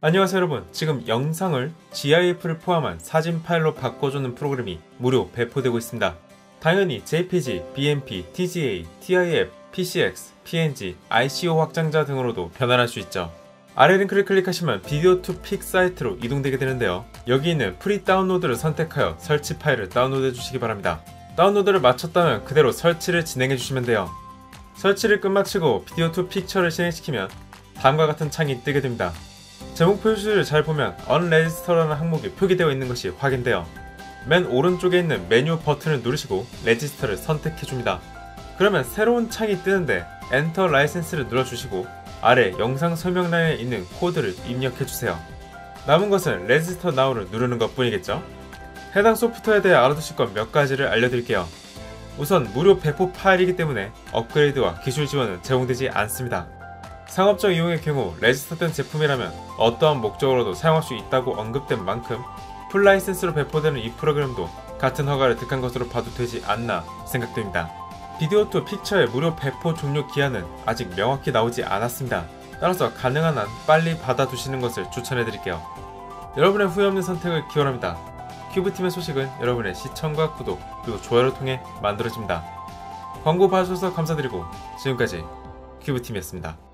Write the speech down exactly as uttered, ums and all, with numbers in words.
안녕하세요 여러분, 지금 영상을 지아이에프를 포함한 사진 파일로 바꿔주는 프로그램이 무료 배포되고 있습니다. 당연히 제이피지, 비엠피, 티지에이, 티아이에프, 피씨엑스, 피엔지, 아이씨오 확장자 등으로도 변환할 수 있죠. 아래 링크를 클릭하시면 비디오 투 픽 사이트로 이동되게 되는데요. 여기 있는 프리 다운로드를 선택하여 설치 파일을 다운로드 해주시기 바랍니다. 다운로드를 마쳤다면 그대로 설치를 진행해주시면 돼요. 설치를 끝마치고 비디오 투 픽처를 실행시키면 다음과 같은 창이 뜨게 됩니다. 제목 표시를 잘 보면 Unregister라는 항목이 표기되어 있는 것이 확인돼요. 맨 오른쪽에 있는 메뉴 버튼을 누르시고 레지스터를 선택해줍니다. 그러면 새로운 창이 뜨는데 엔터 라이센스를 눌러주시고 아래 영상 설명란에 있는 코드를 입력해주세요. 남은 것은 레지스터 나우를 누르는 것 뿐이겠죠? 해당 소프트웨어에 대해 알아두실 것 몇 가지를 알려드릴게요. 우선 무료 배포 파일이기 때문에 업그레이드와 기술 지원은 제공되지 않습니다. 상업적 이용의 경우 레지스터된 제품이라면 어떠한 목적으로도 사용할 수 있다고 언급된 만큼 풀 라이센스로 배포되는 이 프로그램도 같은 허가를 득한 것으로 봐도 되지 않나 생각됩니다. 비디오 투 픽처의 무료 배포 종료 기한은 아직 명확히 나오지 않았습니다. 따라서 가능한 한 빨리 받아두시는 것을 추천해드릴게요. 여러분의 후회 없는 선택을 기원합니다. 큐브팀의 소식은 여러분의 시청과 구독 그리고 좋아요를 통해 만들어집니다. 광고 봐주셔서 감사드리고 지금까지 큐브팀이었습니다.